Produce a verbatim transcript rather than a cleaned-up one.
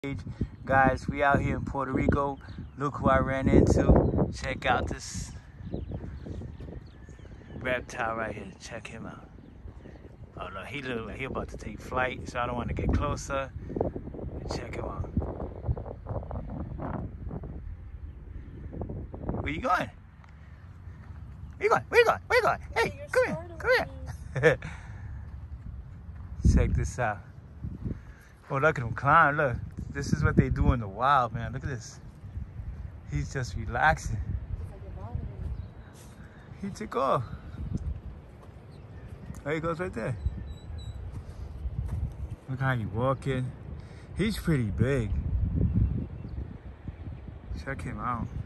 Guys, we out here in Puerto Rico. Look who I ran into. Check out this reptile right here. Check him out. Oh no, he look like he about to take flight, so I don't want to get closer. Check him out. Where you going? Where you going? Where you going? Where you going? Hey, come here, come here. Check this out. Oh, look at him climb, look. This is what they do in the wild, man. Look at this. He's just relaxing. He took off. There he goes right there. Look how he's walking. He's pretty big. Check him out.